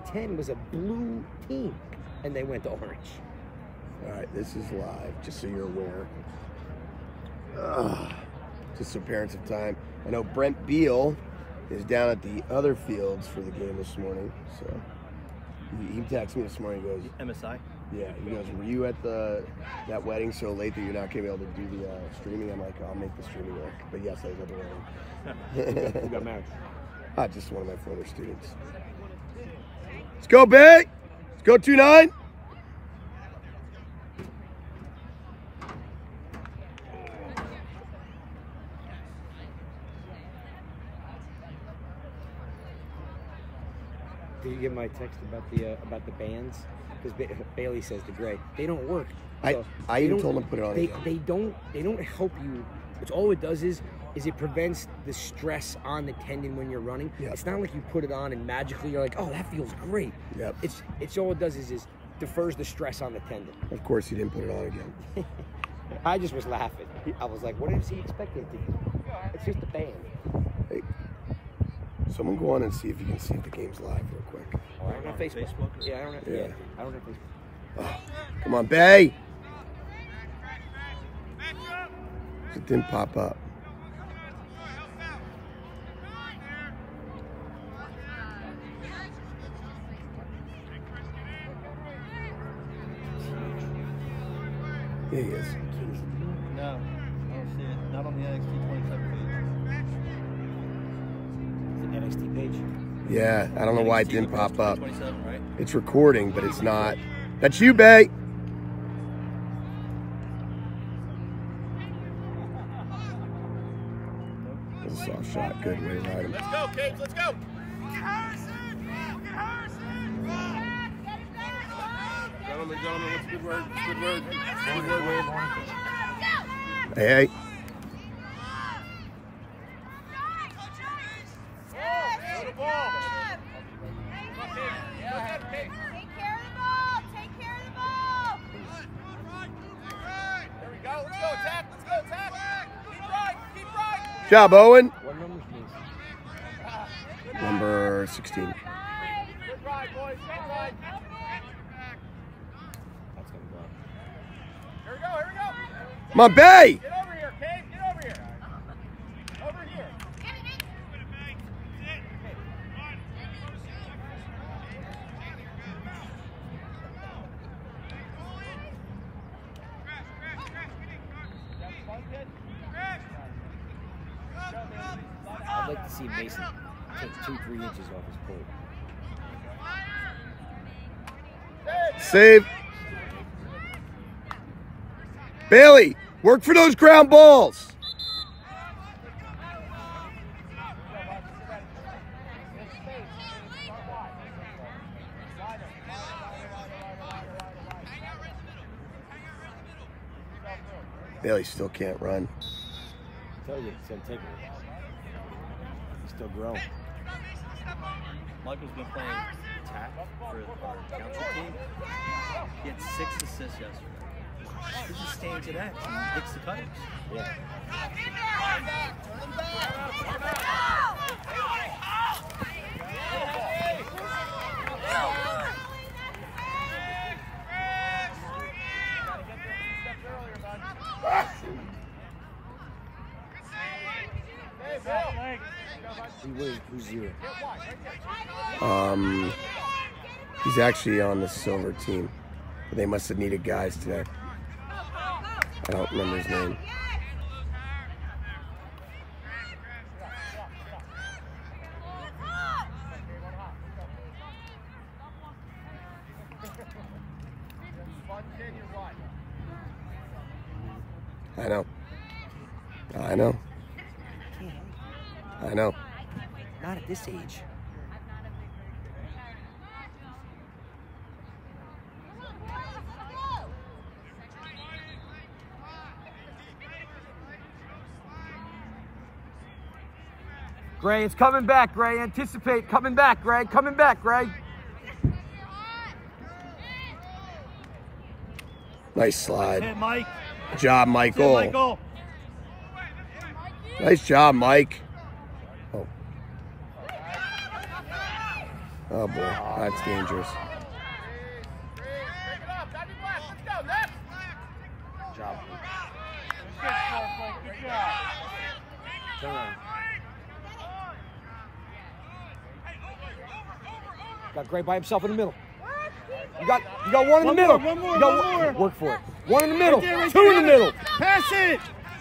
10 was a blue team, and they went to orange. All right, this is live, just so you're aware. Just so parents have time. I know Brent Beal is down at the other fields for the game this morning, so he texted me this morning. He goes, MSI? Yeah, he goes, were you at that wedding so late that you're not going to be able to do the streaming? I'm like, I'll make the streaming work. But yes, I was at the wedding. Who got married? Just one of my former students. Let's go, Bay! Let's go, 2-9. Did you get my text about the bands? Because Bailey says to Gray, they don't work. So I even told him to put it on again. They don't help you. It's all it does is it prevents the stress on the tendon when you're running. Yep. It's not like you put it on and magically you're like, oh, that feels great. Yep. It's all it does is defers the stress on the tendon. Of course, he didn't put it on again. I just was laughing. I was like, what is he expecting to do? It's just a band. Hey, someone go on and see if you can see if the game's live real quick. Oh, I don't have Facebook. Yeah, I don't have Facebook. Oh, come on, Bay. It didn't pop up. Yeah, he is. No, I don't see it. Not on the NXT 27 page. It's an NXT page. Yeah, I don't know why it didn't pop up. 27, right? It's recording, but it's not. That's you, Bay. That's a soft shot. Good way to ride him. Let's go, Cage. Let's go. Get Harrison. Get Harrison. Gentlemen, what's a good word? Good word. Good word. Hey. Good job, Owen. What number is Number 16. Good ride, boys. Good ride. That's gonna go. Here we go. Here we go. Come on, Bay. Get over here, Cage. Get over here. Over here. I'd like to see Mason take 2-3 inches off his pole. Save. Bailey, work for those ground balls. Bailey still can't run. I tell you, it's gonna take him. He's still growing. Michael's been playing attack for our council team. He had 6 assists yesterday. He's just staying to that. He hits the cuttings. Yeah. Who's 0? He's actually on the silver team. They must have needed guys today. I don't remember his name. I know. I know. I know. Not at this age. Gray, it's coming back, Gray. Anticipate coming back, Gray. Coming back, Gray. Nice slide. Hit Mike. Good job, Michael. Hit Michael. Nice job, Mike. Oh. Oh boy, that's dangerous. Good job. Good job. Turn around. Got Gray by himself in the middle. You got one in the middle. One more, You got one more. Work for it. One in the middle. Right Two in the middle. Pass it.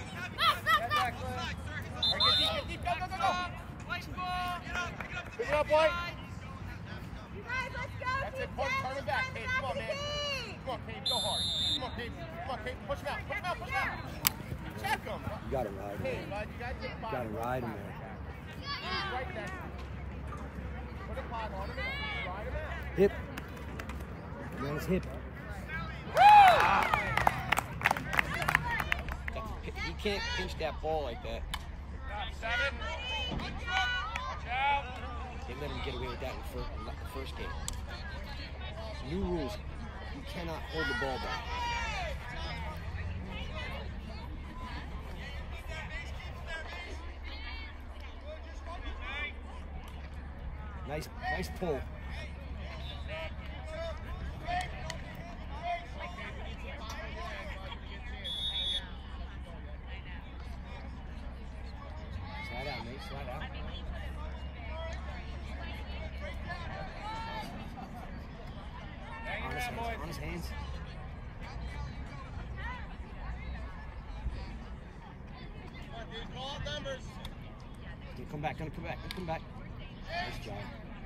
Pick it up, boy. You guys, let's go. That's it. Turn it back, Kate. Come on, man. Come on, Kate. Go hard. Come on, Kate. Come on, Kate. Push him out. Push him out. Push him out. Check him. You got to ride Hey, him. bud. You got to take You got to ride him there. right there. Put a pod on him. Ride him out. Hip. Man, his hip. You can't pinch that ball like that. They let him get away with that in the first game. New rules. You cannot hold the ball back. Nice pull. Slide out, mate. Slide out. On his hands. Gonna come back. Gonna come back. Nice job.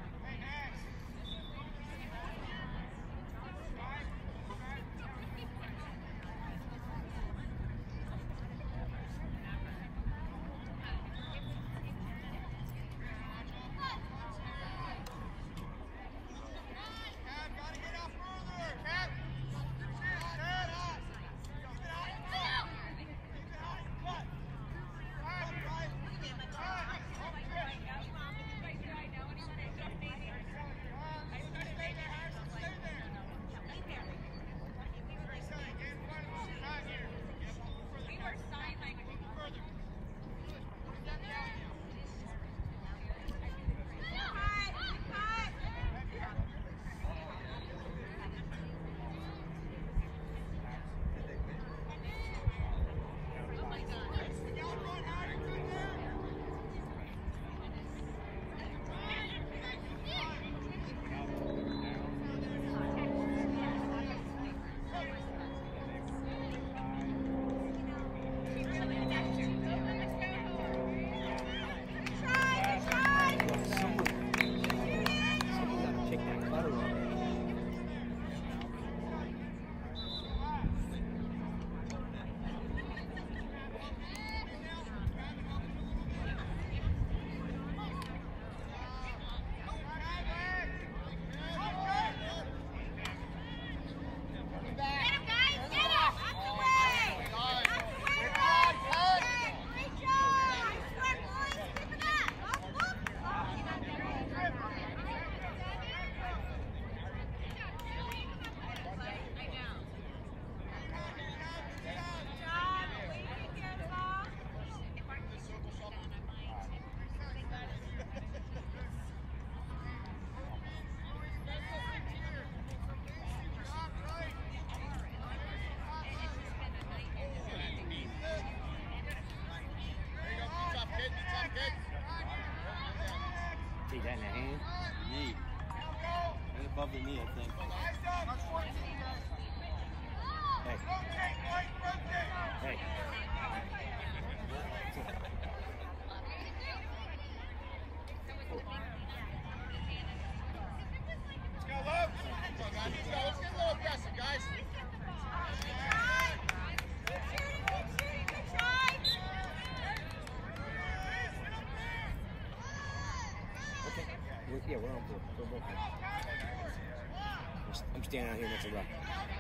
Take that in the hand. Knee. Right above the knee, I think. Hey. Hey. Let's go, Luke. Come on, guys. Let's go. Let's get a little aggressive, guys. Okay. Yeah, we're on board. We're both on. I'm standing out here next to Rock.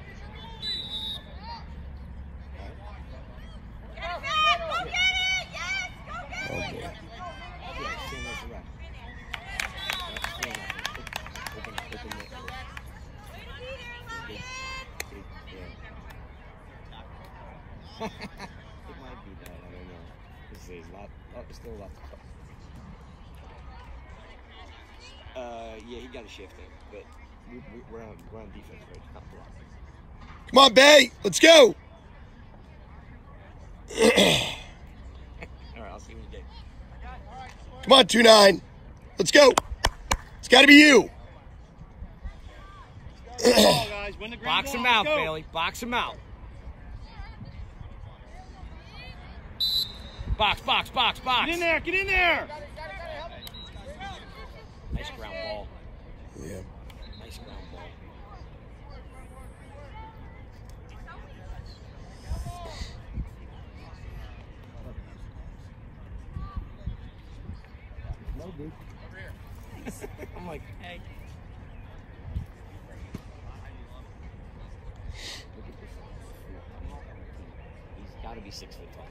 Oh boy. Yeah, stand next to Rock. Open it. It might be that. I don't know. There's still a lot to cover. Yeah, he got a shift in, but we're on defense, right? Not block. Come on, Bay. Let's go. All right, I'll see you in the game. Come on, 2-9. Let's go. It's got to be you. Guys, win the green Box ball. him out, Go. Bailey. Box him out. Box. Get in there. Get in there. Nice ground ball. Yeah. Nice ground ball. No, dude. I'm like, hey. Look at this. He's got to be 6 foot tall.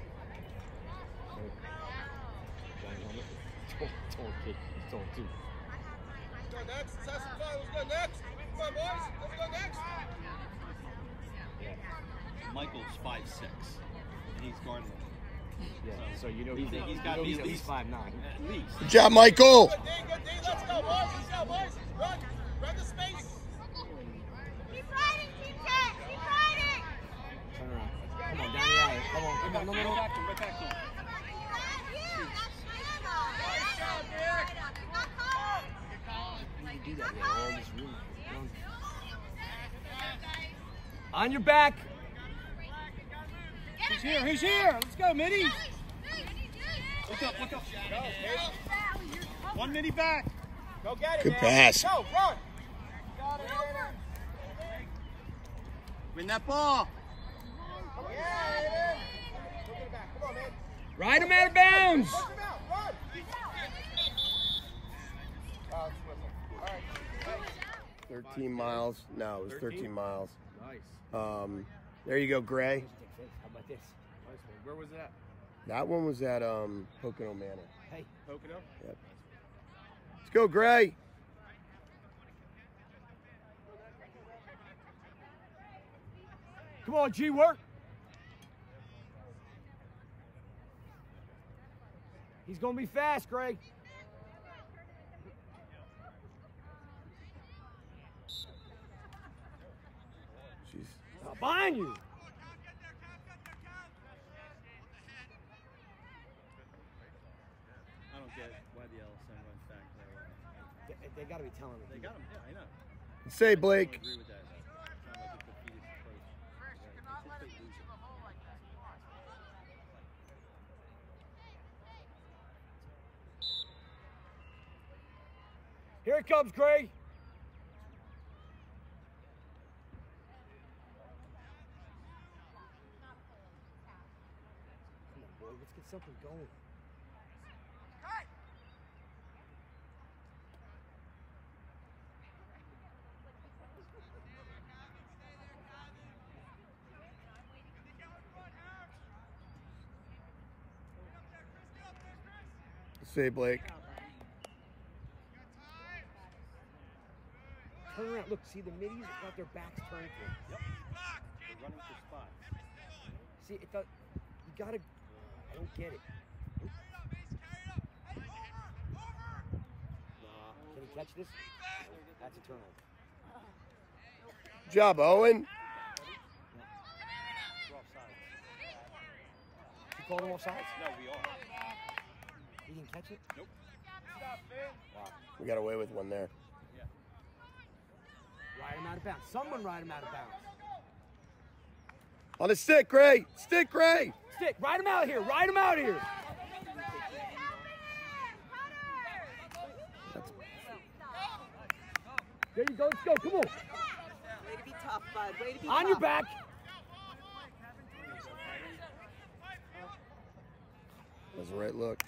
Johnny Helmet. Tall kid. He's tall too. Let's go next. Let's have some fun. Let's go next. Come on, boys. Let's go next. Michael's 5'6", and he's guarding him. Yeah, so you know He's got to be at least 5'9". At least. Good job, Michael. Good D. Let's go, boys. Let's go, boys. Run. Run the space. Keep riding, Team 10. Keep riding. Turn around. Come on, down the alley. Come on. No. Right back to him. You do that. We have all this room. On your back. Who's here? Who's here? Let's go, Mitty. Look up. Go, Mitty. One Mitty back. Go get it, Good man. pass. Go, run. Got it, Win that ball. Yeah, Aiden. Look at it back. Come on, man. Ride him out of bounds. Push him out. Run. It's whistle. All right. 13 miles. No, it was 13 miles. Nice. There you go, Gray. How about this? Where was that? That one was at Pocono Manor. Hey. Pocono? Yep. Let's go, Gray. Come on, G, work. He's going to be fast, Greg. Jeez. Behind you. I don't get why the LSM runs back that way. They got to be telling him. They got him. Yeah, I know. Say, I don't Blake. agree with that. Kind of like a defeated approach. It's just they lose it. Here it comes, Gray. Come on, boy. Let's get something going. Say, Blake. Turn around. Look, see the middies got their backs turned to him. Yep. They're running for spots. See, it does, you gotta. I don't get it. Can he catch this? That's a turnover. Good job, Owen. We're offside. You called him offsides? No, we are. He didn't catch it? Nope. Wow. We got away with one there. Yeah. Ride him out of bounds. Someone ride him out of bounds. On the stick, Gray. Stick, Gray. Stick, ride him out here. Ride him out here. There you go. Let's go. Come on. Way to be tough, bud. Way to be On tough. your back. That was the right look.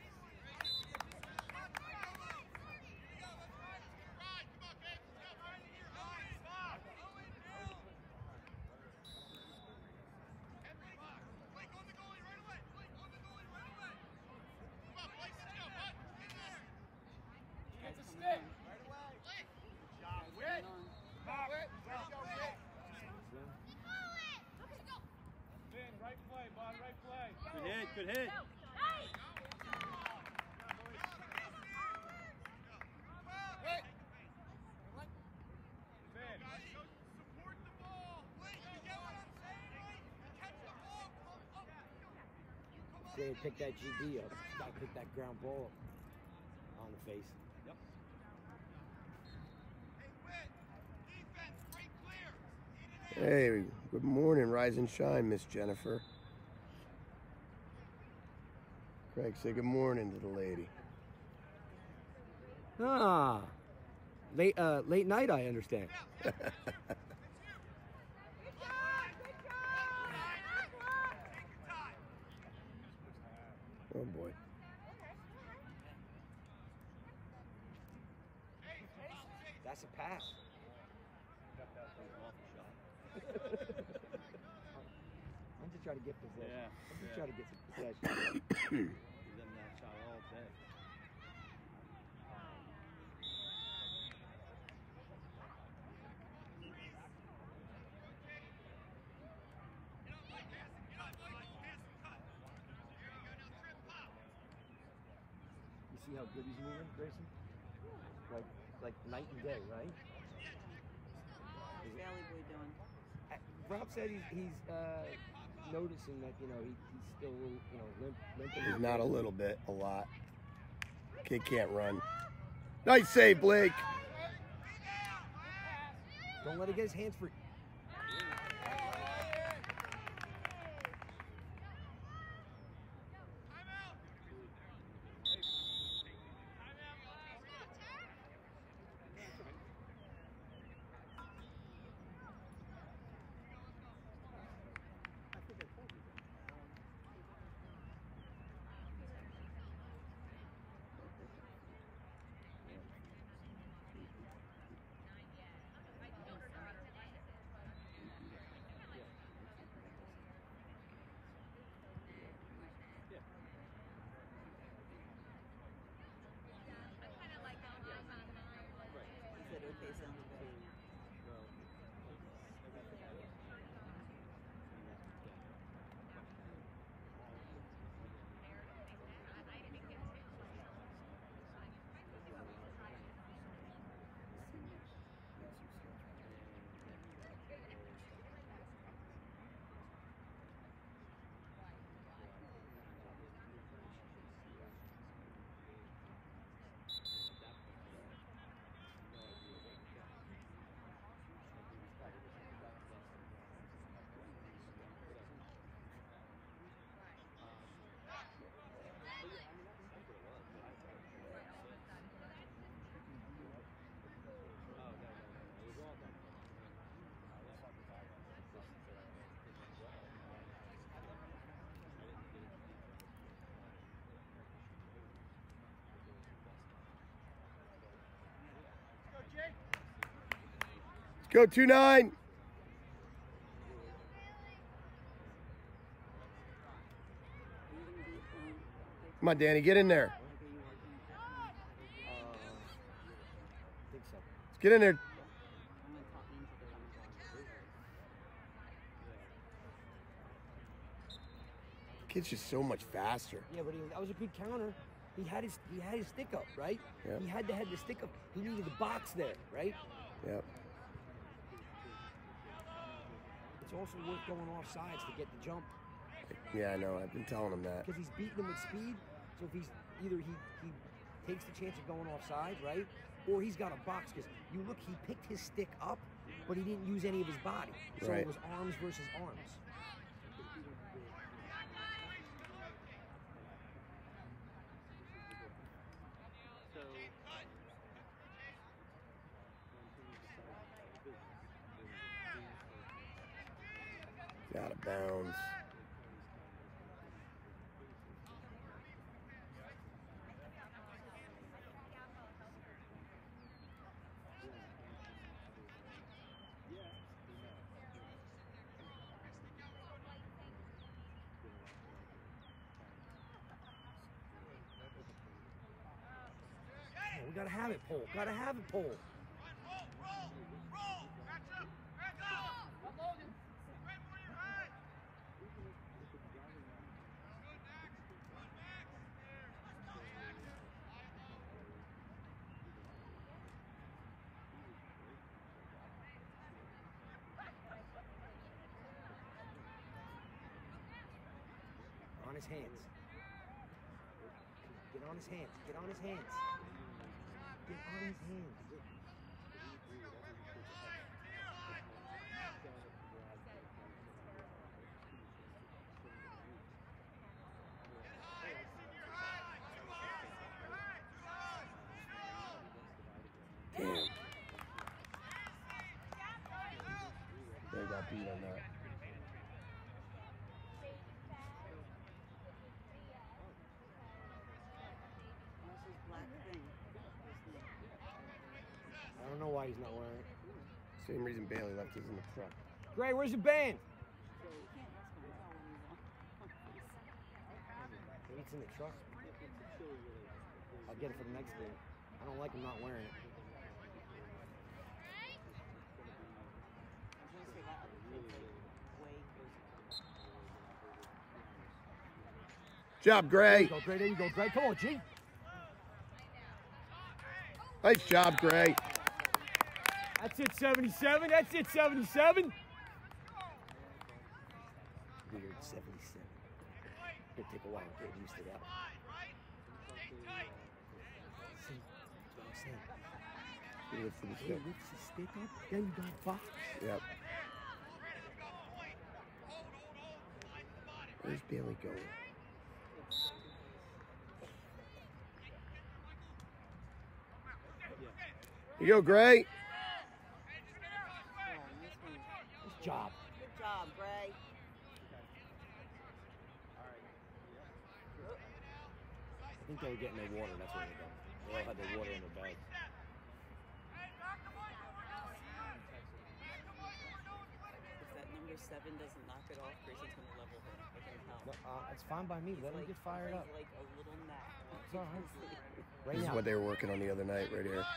Good hit. Good hit. they had picked that GB up. Got to pick that ground ball up on the face. Yep. Hey, Whit, defense, break clear. In and out. Hey, good morning, rise and shine, Miss Jennifer. Craig, say good morning to the lady. Ah, late night, I understand. Good job. Good job. Take your time. Oh boy. Hey, Chase. That's a pass. I'm just trying to get possession. Yeah, I'm just yeah. trying to get some possession. He's in that shot all day. Get up, Mike. Get up, Mike. Pass and cut. Here we go. Now trip pop. You see how good he's moving, Grayson? Like night and day, right? How's Valley Boy doing? Rob said he's noticing that he's still a little limping. He's not a little bit, a lot. Kid can't run. Nice save, Blake. Don't let him get his hands free. He said, okay, sounds good. Let's go 2-9. Come on, Danny, get in there. I think so. Let's get in there. I'm going to talk into The kid's just so much faster. Yeah, but that was a good counter. He had his stick up, right? Yep. He had to have the stick up. He needed the box there, right? Yep. It's also worth going off sides to get the jump Yeah, I know. I've been telling him that. because he's beating him with speed. So if he's either he takes the chance of going off sides, right? Or he's got a box because you look, he picked his stick up, but he didn't use any of his body. So Right. it was arms versus arms. So, Out of bounds. Oh, we gotta have it, Pole. Gotta have it, Pole. Run, roll. Match up. Match up. Unloading. Right where you're at. Good, Max. Good, Max. There. Let's go, Max. On his hands. on his hands. Get on his hands. Get on his hands. Damn. They got beat on that. What's his black thing? I don't know why he's not wearing it. Same reason Bailey left his in the truck. Gray, where's your band? So you can't ask him how when he's on. Maybe it's in the truck. I'll get it for the next game. I don't like him not wearing it. I was gonna say that other kid's like way crazy. Job, There Gray. you go, Gray. There you go, Gray. Come on, G. Nice job, Gray. That's it, 77. That's it, 77. Weird 77. It'll take a while to get used to that. See, that's what I'm saying. He lifted his He stick. lifts his stick up, then you got box. Yep. Where's Bailey going? Here you go, Gray. Oh, this one. Nice job. Good job, Gray. I think they were getting their water. That's where they're going. They all had their water in their bag. If that number 7 doesn't knock it off, Grayson's gonna level him. I can No, tell. it's fine by me. Let him get fired up. He's like a little gnat. It's all right. Right This is now. what they were working on the other night, right here.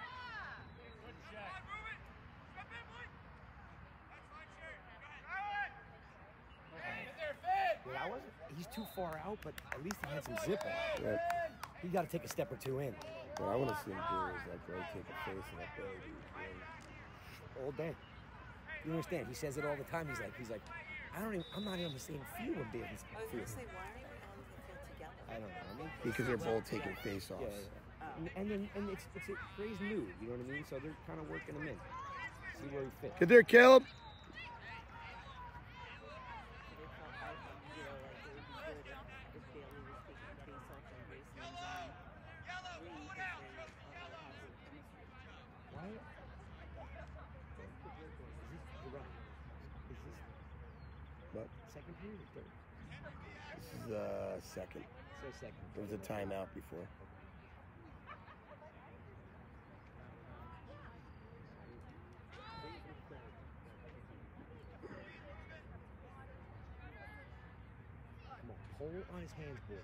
Yeah, I wasn't. He's too far out, but at least he had some zip on. Yep. He got to take a step or two in. What I want to see him do is like Gray take a face and that Bailey do Gray. All day. You understand? He says it all the time. He's like, I'm not even on the same field with Bailey's I was field. gonna say, why aren't they on the field together? I don't know. I mean, Because they're both taking face offs. yeah, yeah. And it's Gray's new. You know what I mean? So they're kind of working him in. See where he fits. Get there, Caleb. They felt like, you know, like it would be good if Bailey was taking the face off and Grayson was on green because they have some chemistry. Why? Is this What? second period or third? This is second. So second. There was a timeout before. Come on, pull on his hands, boys.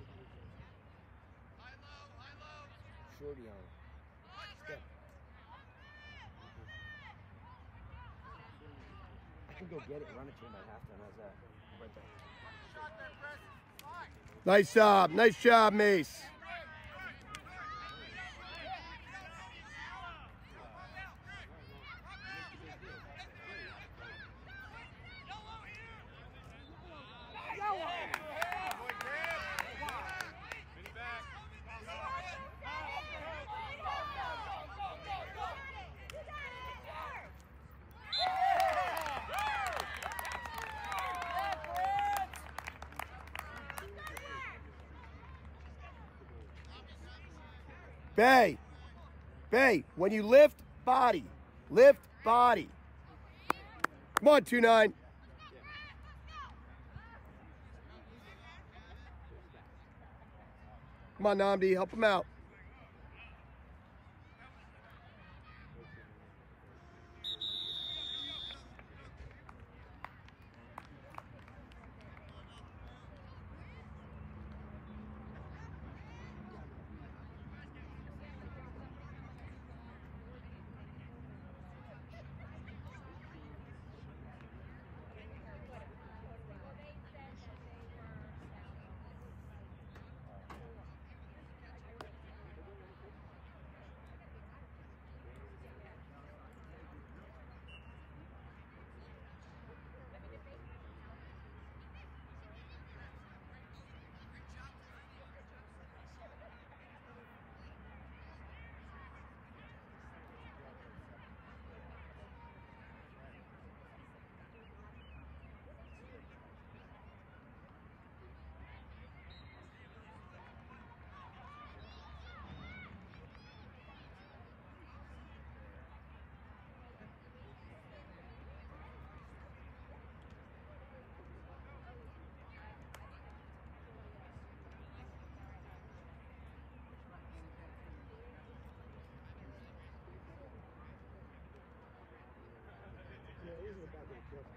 Shorty on him. Step. I can go get it and run it to him at halftime. How's that? Right there. Nice job. Nice job, Mace. Bay, when you lift, body. Lift, body. Come on, 2-9. Come on, Namdi, help him out. good.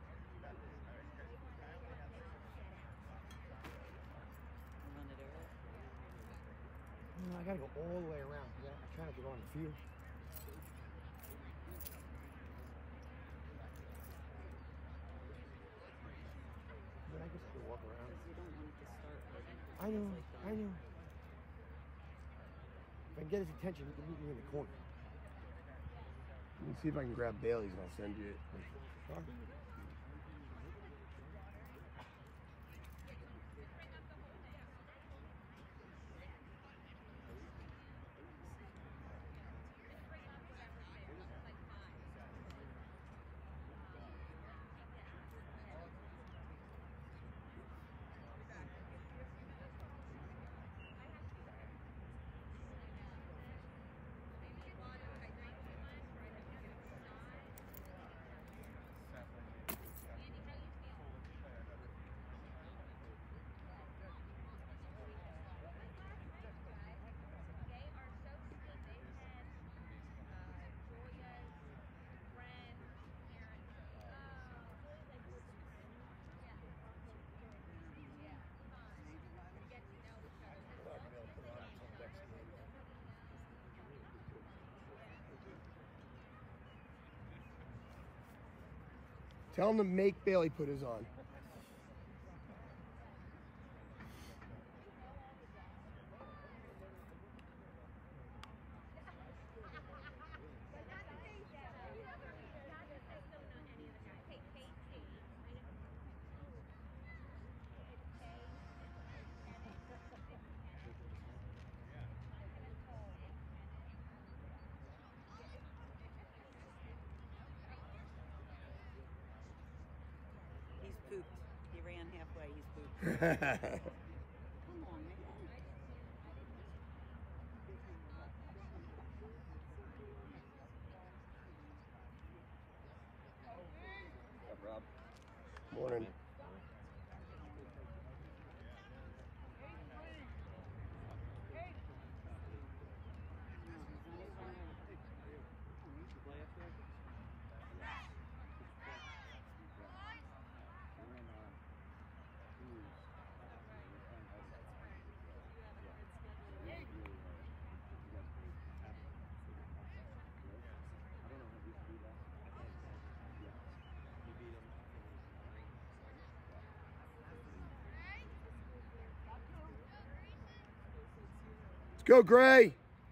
You run it early? No, I gotta go all the way around. Yeah, I try not to go on the field. But I guess I can walk around. Because you don't want it to start when I know, it's like I know. If I can get his attention, he can meet me in the corner. Let me see if I can grab Bailey's and I'll send you it. Sure. Tell him to make Bailey put his on. He's pooped. He ran halfway. He's pooped. Come on, man. What's up, Rob? Morning. Let's go, Gray.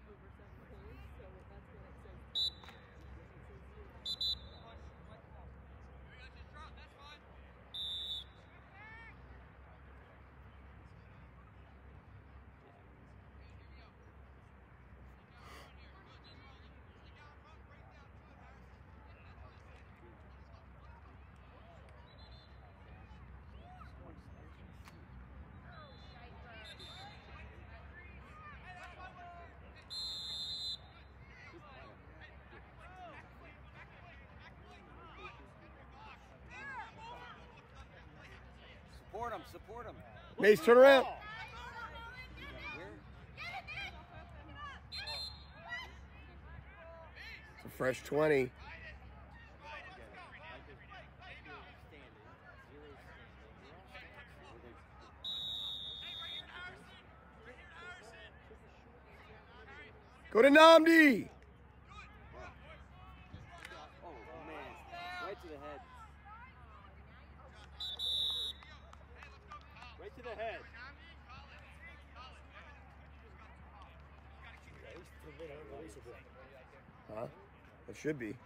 Support him, support him. Mace, turn around. Where? It's a fresh 20. Go to Namdi. Oh, man. Right to the head. Right to the head. Huh? It should be.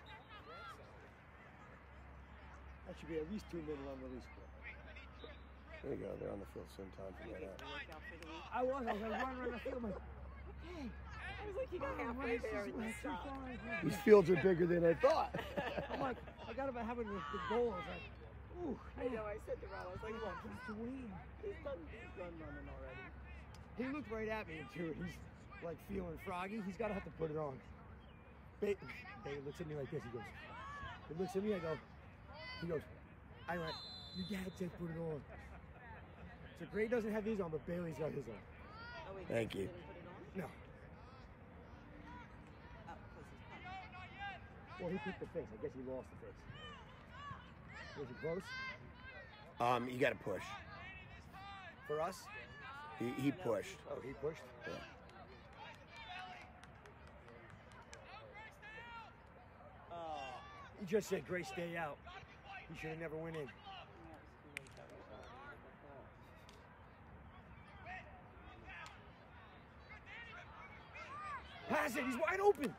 That should be at least 2 minutes unreleased. There you go. They're on the field same time for that. Workout for the week. I was running around the field. I'm like, hey, I was like, you got halfway there and you stopped. These fields are bigger than I thought. I'm like, I got about having the goal. I was like, ooh, I know, I said to Rob, I was like, look, just to win. he's done running already. He looked right at me too. He's like feeling froggy. He's gotta have to put it on. Babe looks at me like this. He goes, he looks at me. I go, he goes, I went, your dad said put it on. So Gray doesn't have his on, but Bailey's got his on. Oh, wait, Thank he you. didn't put it on? No. Oh, because he's pumped. Well, he picked the face. I guess he lost the face. Was it close? You got to push. For us? He pushed. Oh, he pushed? Yeah. He just said, Grace, stay out. He should have never went in. Pass it, he's wide open.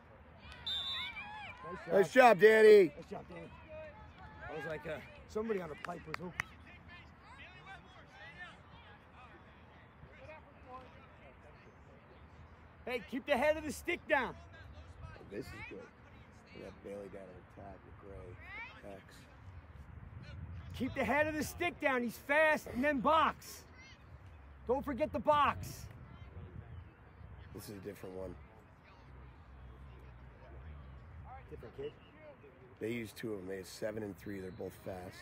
Nice job, Danny. Nice job, Danny. I was like, somebody on the pipe was open. Hey, keep the head of the stick down. Oh, this is good. We got Bailey down on attack with Gray. X. Keep the head of the stick down. He's fast, and then box. Don't forget the box. This is a different one. Different kid. They used 2 of them. They have 7 and 3. They're both fast.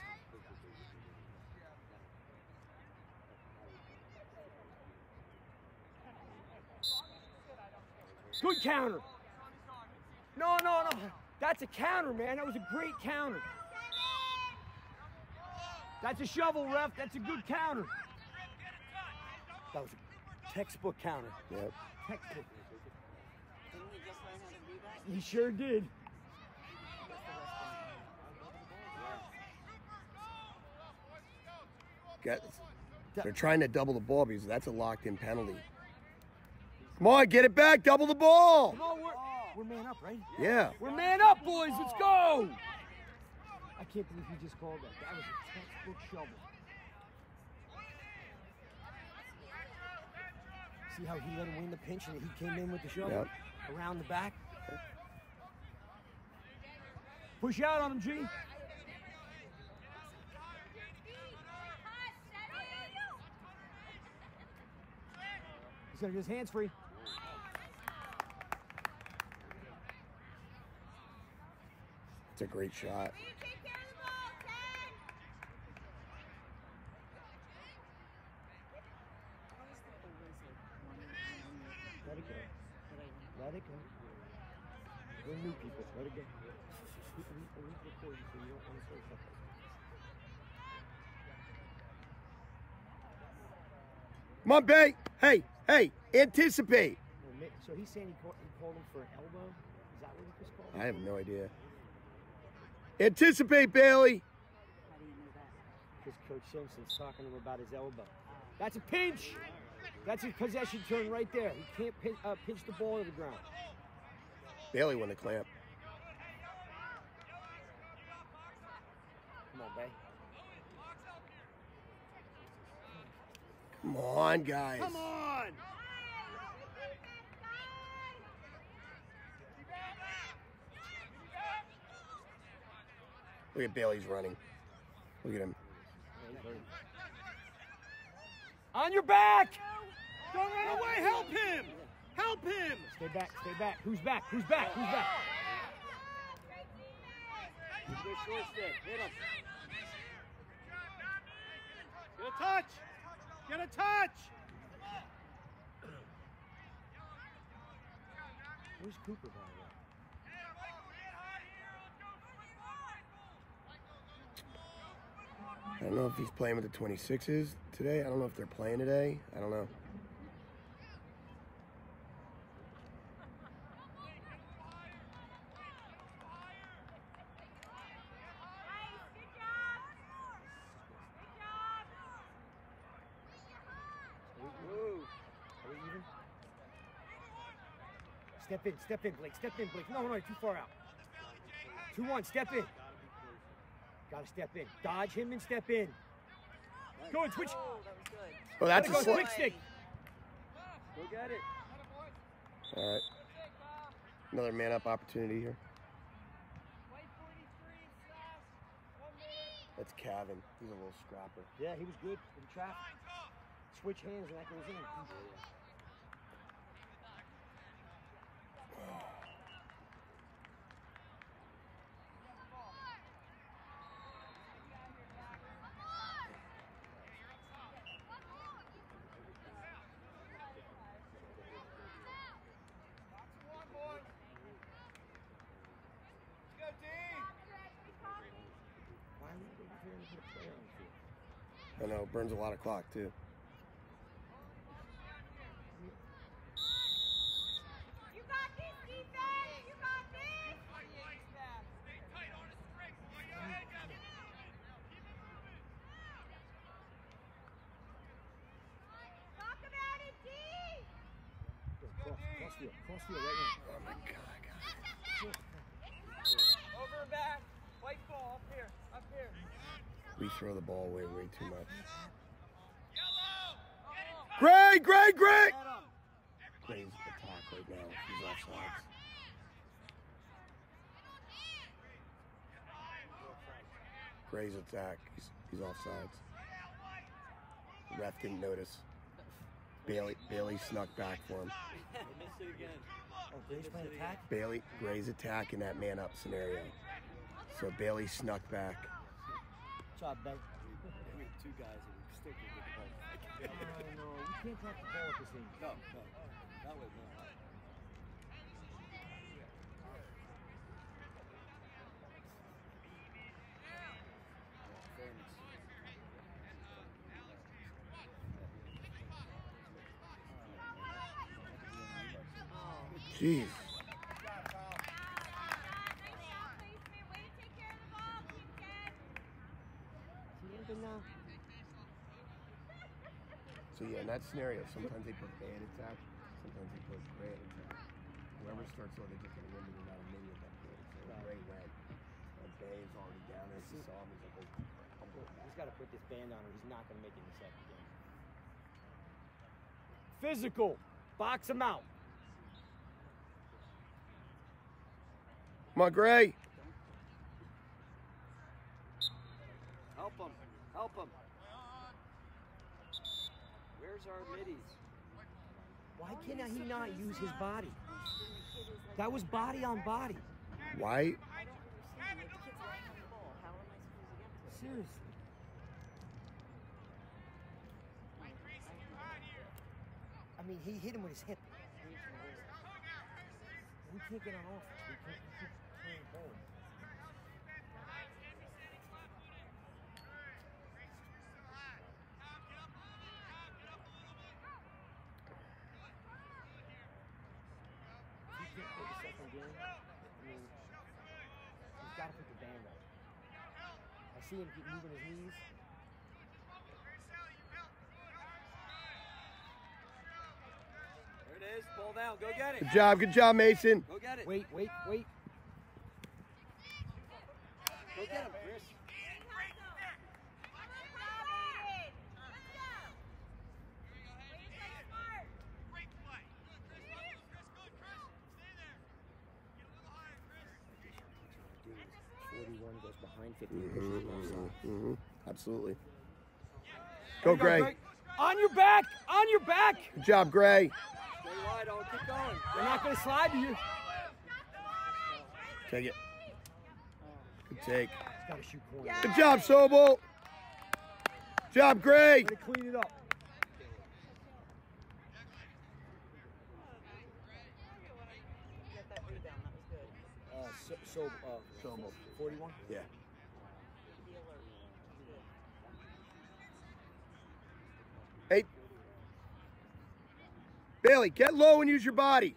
Good counter. No. That's a counter, man. That was a great counter. That's a shovel, ref. That's a good counter. That was a textbook counter. Yep. Textbook. Didn't he just learn how to do that? He sure did. They're trying to double the ball because that's a locked-in penalty. Come on, get it back. Double the ball. Come on, we're man up, right? Yeah. We're man up, boys. Let's go. I can't believe he just called that. That was a textbook shovel. See how he let him win the pinch and he came in with the shovel? Yep. Around the back. Push out on him, G. He's gonna get his hands free. It's a great shot. Let it go. Let it go. We're new people. Let it go. We record you so you don't want to say stuff like that. Come on, Bay. Hey, anticipate. So he's saying he called him for an elbow? Is that what he just called him? I have no idea. Anticipate, Bailey. How do you know that? Because Coach Simpson's talking to him about his elbow. That's a pinch. That's his possession turn right there. He can't pinch the ball to the ground. Bailey won the clamp. Come on, Bay. Come on, guys. Come on! Look at Bailey's running. Look at him. On your back! Don't run away! Help him! Help him! Stay back, stay back. Who's back? Who's back? Who's back? Good short stick. Hit him. Get a touch! Get a touch! Where's Cooper, by the way? I don't know if he's playing with the 26s today. I don't know if they're playing today. I don't know. Are we even? Step in, Blake. Step in, Blake. No, too far out. 2-1, step in. Gotta step in. Dodge him and step in. Go and switch. Oh, that was good. Oh, that's Gotta a go slip. quick stick. Go get it. All right. Another man-up opportunity here. That's Cavan. He's a little scrapper. Yeah, he was good in traffic. Switch hands and that goes in. Why are we waiting for him I know, burns a lot of clock too. You got this, defense! You got this! Stay tight on his string, boy. Your head up. Keep it moving. Talk about it, D! Cross field right now. Oh my God. Over and back. White ball up here. Up here. We throw the ball away way too much. Yellow. Gray! Head up. Gray's attack right now. He's offsides. Gray's attack. He's offsides. Ref didn't notice. Bailey snuck back for him. Missed it again. Oh, Gray's playing attack? Gray's attack in that man-up scenario. So Bailey snuck back. Good job, Ben. I mean, two guys that would still could get the ball. Oh, no. You can't drop the ball at this thing. No. That way, no. Fairness. Jeez. Nice placement. Way to take care of the ball, Team 10. See anything now? So yeah, in that scenario, sometimes they put bad attack, sometimes they put Gray at attack. Whoever starts low, they just get eliminated about a minute at that point. So Gray went, and Bay's already down there. He saw him. He's like, oh, I'm going back. He's got to put this band on or he's not going to make it in the second game. Physical. Box him out. Come on, Gray. Help him. Help him. Where's our middies? Why cannot he not use his body? That was body on body. Why? I don't understand. Like, the kid's lying on the ball. How am I supposed to get to it? Seriously. I mean, he hit him with his hip. We can't get on offense. We can't keep playing ball. If he can't play the second game, I mean, he's got to put the band on. I see him keep moving his knees. There it is. Ball down. Go get it. Good job, Mason. Go get it. Wait. Go get him, Chris. Great play. Good, Chris. Chris, good, Chris. Stay there. Get a little higher, Chris. 41 goes behind 50 and pushes him offside. Absolutely. Go, Gray. On your back! On your back! Good job, Gray. Stay wide on. Keep going. They're not going to slide to you. Take it. Good take. He's got to shoot corner. Good job, Sobel. Good job, Gray. Gotta clean it up. Get that rebound. That was good. Sobel. 41? Yeah. Be alert. Good. Hey. Bailey, get low and use your body.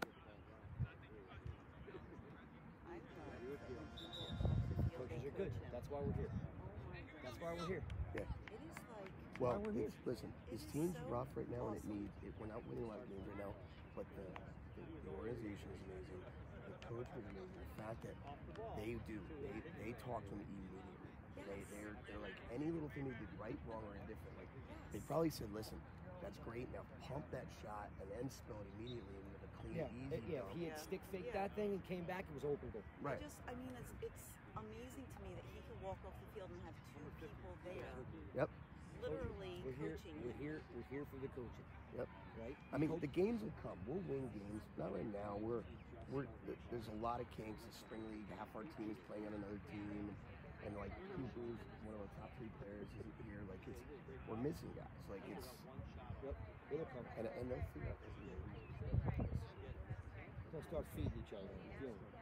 Coaches are good. That's why we're here. That's why we're here. Yeah. It is like Well, we're here. listen, his team's rough right now, and we're not winning a lot of games right now, but the organization is amazing. The coach was amazing. The fact that they talk to him immediately. They're like, any little thing they did right, wrong, or indifferent, like, they probably said, listen, that's great, now pump that shot and then spill it immediately into the clean, easy. If he had stick faked that thing and came back, it was open goal. Right. I mean, it's amazing to me that he could walk off the field and have two people there, Yep. literally We're here. coaching. We're here for the coaching. Yep. Right? I mean, the games will come. We'll win games. Not right now. There's a lot of kinks. The spring league, half our team is playing on another team, and like Cooper's one of our top 3 players isn't here. Like we're missing guys. Like it's. Yep. It'll come. And they'll figure out this year. They'll start feeding each other. I'm feeling it.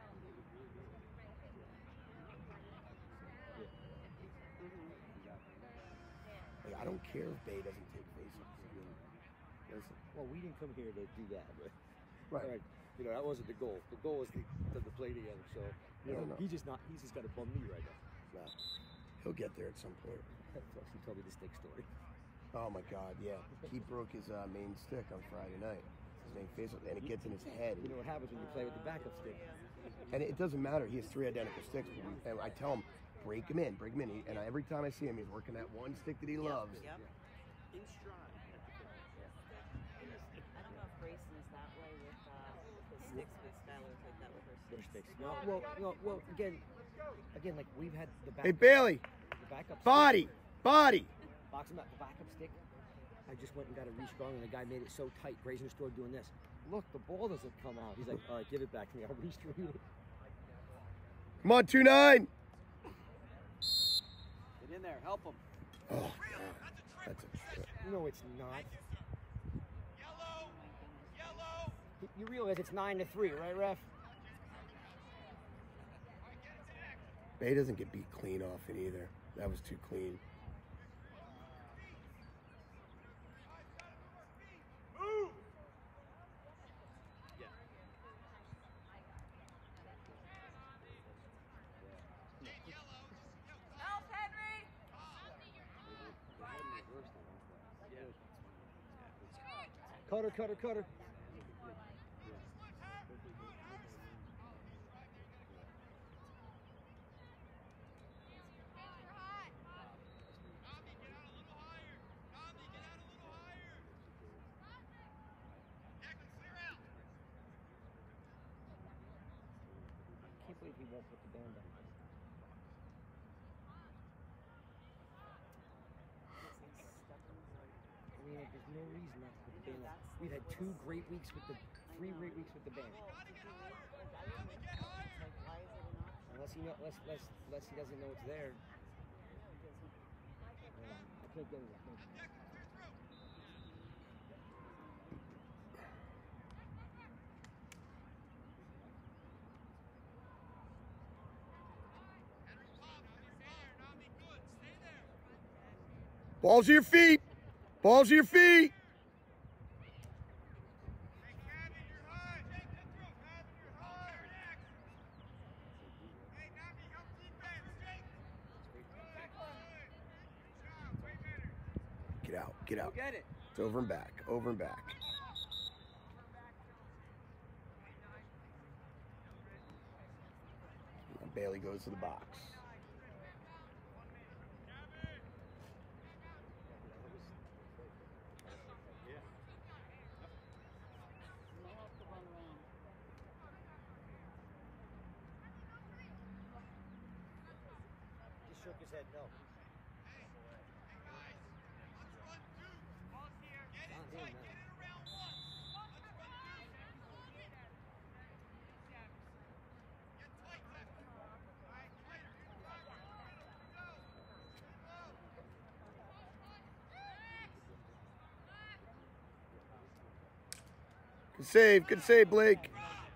Mm-hmm. Like, I don't care if Bay doesn't take faceoffs. I mean, listen. Well, we didn't come here to do that, but Right. you know, that wasn't the goal. The goal was to play together. So you know, No. he's just got a bum knee right now. No. He'll get there at some point. Plus, he told me the stick story. Oh my God, yeah. He broke his main stick on Friday night. His main faceoff, and it gets in his head. You know what happens when you play with the backup stick? And it doesn't matter. He has 3 identical sticks. And I tell him, break him in, break him in. And every time I see him, he's working that one stick that he loves. Yep. In stride. I don't know if Grayson is that way with his sticks, but Skylar's like that with her Their sticks. sticks. No, well, again, like we've had the Hey, backup. Bailey, The backup. body. Box him up. The backup stick. I just went and got it restrung, and the guy made it so tight. Grayson started doing this. Look, the ball doesn't come out. He's like, all right, give it back to me. I'll restring it. Come on, 2-9. Get in there. Help him. Oh, God. That's a No, it's not. Yellow. Yellow. You realize it's 9-3, right, ref? Bay doesn't get beat clean off it either. That was too clean. Move. Help, Henry! Cutter. I can't believe he won't put the band on. I mean, there's no reason not to put the band on. We've had 3 great weeks with the band. Unless he doesn't know it's there. I can't get it. Balls to your feet. Balls to your feet. Get out. Get out. Go get it. It's over and back. Over and back. Now Bailey goes to the box. Just shook his head no. Good save, Blake. Come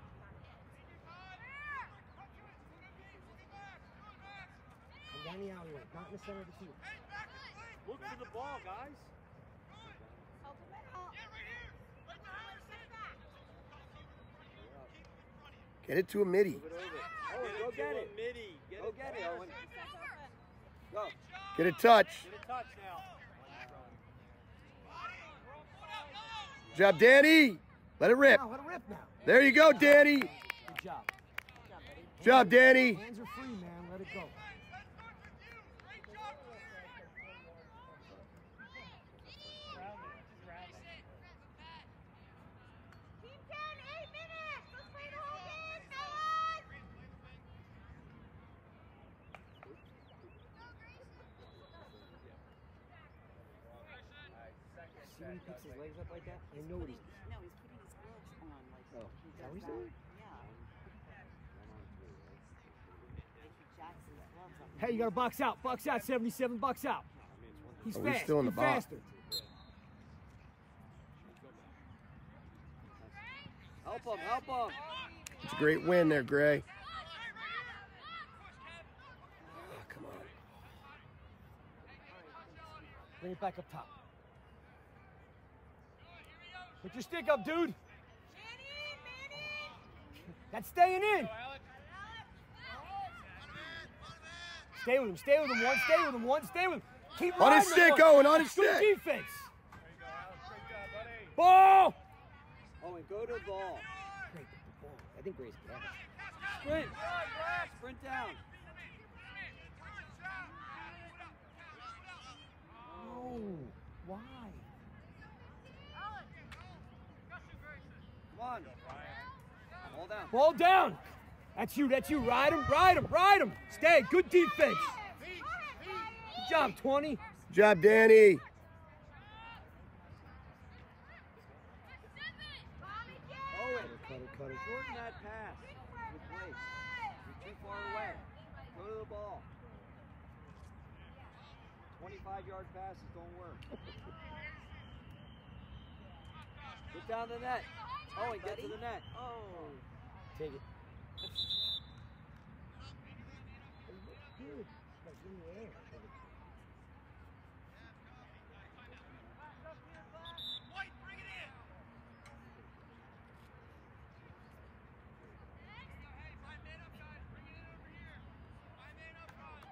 down the alleyway, not in the center of the field. Look for the ball, guys. Help him out. Get it to a midi. Move it over. Oh, go get it. Midi. Go get it, Owen. Go. Get a touch. Get a touch now. Good job, Danny. Let it rip. Now, let it rip now. There you go, Danny. Good job. Good job, Danny. Hands are free, man. Let it go. Team 10, 8 minutes. Let's play the whole game, fellas. See when he picks his legs up like that? I know what he's. No, he's putting his gloves on. Like Oh, he is that does what he's doing? Yeah. Like he jacks his gloves up. Hey, you gotta box out. Box out, 77. Box out. He's Oh, he's fast. still in the Be box. faster. Help him. Help him. It's a great win there, Gray. Oh, come on. Bring it back up top. Put your stick up, dude. That's staying in. Stay with him. Stay with him. One. Stay with him. One. Stay with him. Keep On his riding stick, him. Owen. On his Good stick. defense. Ball. Owen, go to the ball. Great. Ball. I think Gray's got it. Sprint. Sprint down. No. Why? Come on. Ball down. Ball down. That's you. That's you. Ride him. Ride him. Ride him. Stay. Good defense. Good job, 20. Good job, Danny. Owen, Cut it. shorten that pass with Blake. You're too far away. Go to the ball. 25-yard passes don't work. Get down the net. Owen, get to the net. Oh. Take it. Good. Like in the air. White, bring it in. Hey, 5 men up, guys. Bring it in over here. 5 men up front.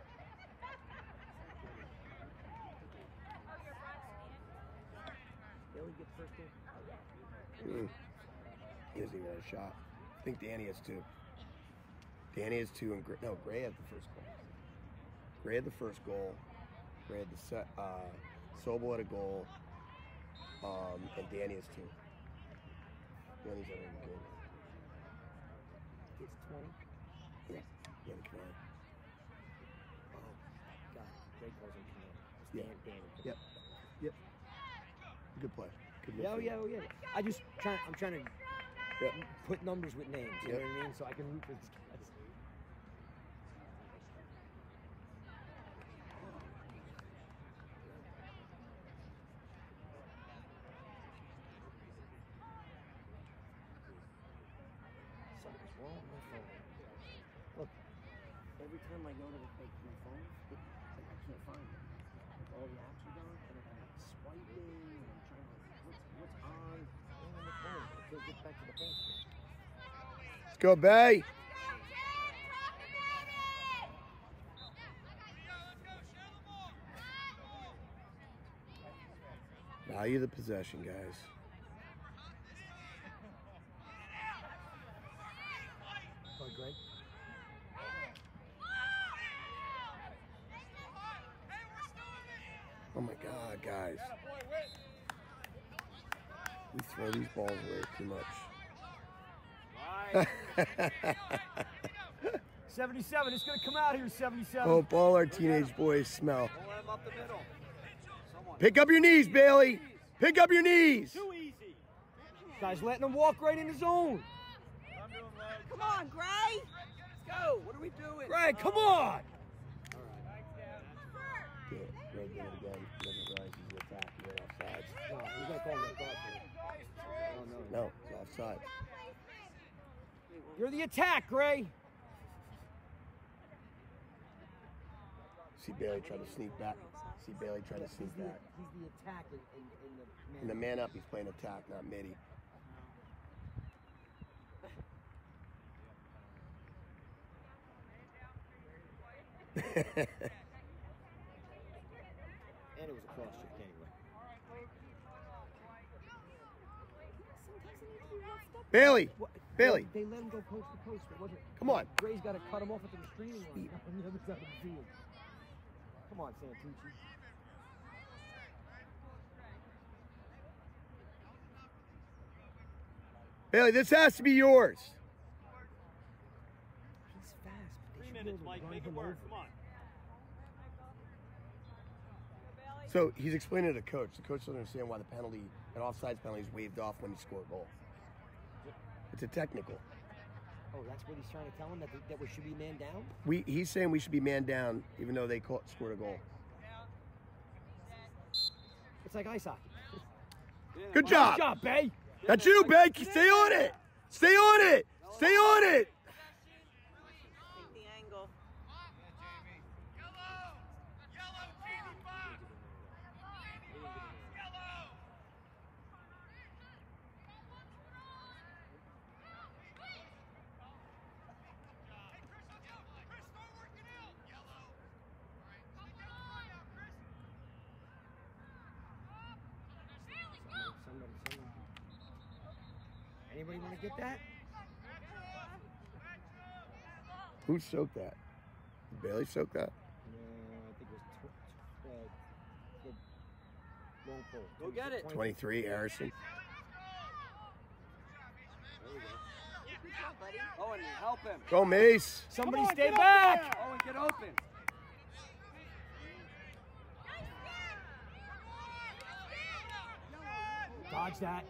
Billy gets first in. He doesn't even have a shot. I think Danny has two. Danny has two, and Gray had the first goal. Gray had the first goal. Gray had the set. Sobel had a goal. And Danny has two. Danny's not even good. Gets 20. Yeah, Danny Canary. Oh, God. Great calls him Canary. It's Yeah. Danny. Yep. Yep. Good play. Good Yeah, oh midfield. yeah, oh yeah. I'm trying to Yep. put numbers with names. You Yep. know what I mean? So I can root for these guys. Something's wrong with my phone. Look, every time I go to my phone, I can't find it. Like, all the apps are gone, and I'm swiping, and I'm trying to what's on the phone. I can't get back to the phone. Let's go, Bay. Value the possession, guys. Oh, Greg. Oh my God, guys. We throw these balls away too much. 77. It's going to come out here, 77. Hope all our teenage boys smell. Don't let him up the middle. Someone. Pick up your knees, Bailey. Pick up your knees. Too easy. Guys letting him walk right in the zone. Come on, Gray. Let's go. What are we doing? Greg, come on. Yeah, Greg did it again. Doesn't realize he's an attack. He went offsides. No, he's not calling that call. Oh, No, it's offside. You're the attack, Gray. See Bailey try to sneak back. See Bailey try to sneak back. He's the attack in In the man up, he's playing attack, not midi. And it was a cross check anyway. Bailey, What? Bailey. They let him go post to post. It wasn't. Come on. Gray's got to cut him off at the restraining line on the other side of the field. Come on, Santucci. Bailey, this has to be yours. He's fast. But 3 they should minutes, be able to Mike. run Make it him work. over. Come on. So he's explaining to the coach. The coach doesn't understand why the penalty, an offsides penalty, is waived off when you score a goal. It's a technical. Oh, that's what he's trying to tell him, that we should be man down? He's saying we should be man down, even though they scored a goal. It's like ice hockey. Good Good job. job, Bay. That's you, Beck. Stay on it. Stay on it. Stay on it. Take the angle. Yellow, Jamie, 5. Anybody want to get that? Who soaked that? Did Bailey soak that? No, I think it was the long pole. Go get it. 23, Harrison. There we go. Owen, help him. Go, Mace. Somebody stay back. Owen, get open. Dodge that.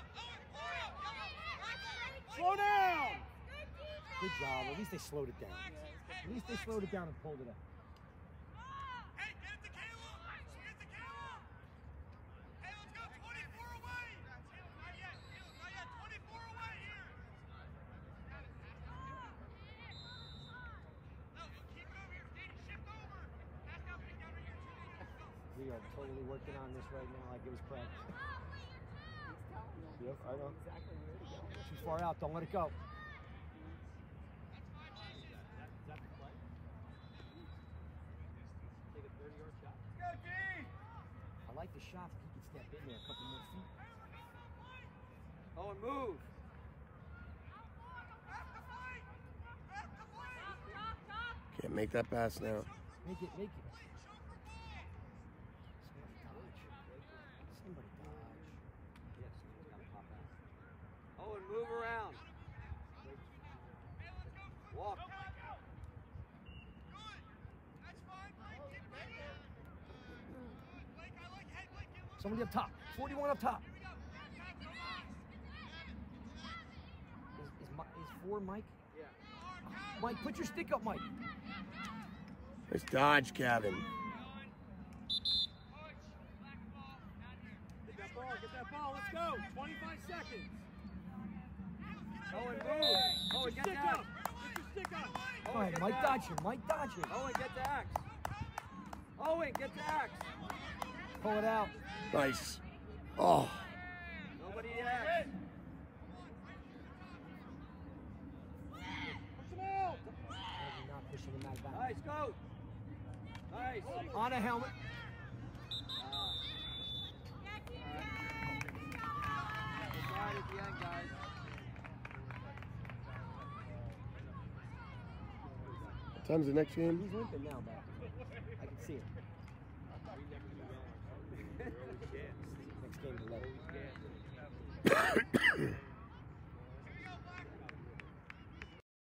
Slow down. Good job. At least they slowed it down. At least they slowed it down and pulled it up. Hey, get it to Caleb! Get it to Caleb! Hey, let's go 24 away! Not yet, Caleb, not yet. 24 away here! No, keep it over here. Danny, shift over. Pass down, pick down right here. We are totally working on this right now like it was practice. Yep, I know. Exactly where to go. Too far out. Don't let it go. Take a 30-yard shot. Go, D! I like the shot if he can step in there a couple more feet. Owen, move. Can't make that pass now. Make it, make it. Somebody dodge. Yes, someone's got to pop out. Owen, move around. Walk. Somebody up top. 41 up top. Is 4 Mike? Yeah. Mike, put your stick up, Mike. Nice dodge, Kevin. Get that ball, let's go. 25 seconds. Owen, move. Owen, get Stick the axe. up. Get your stick up. Go ahead, get Mike, the dodge axe. him. Mike, dodge him. Owen, get the axe. Owen, get the axe. Pull it out. Nice. Oh, Nobody the axe. Push him out. You're not pushing him out of bounds. Nice, go. Nice. On a helmet. Good ride at the end, guys. what time's the next game? He's limping now, but I can see it. Next game is 11.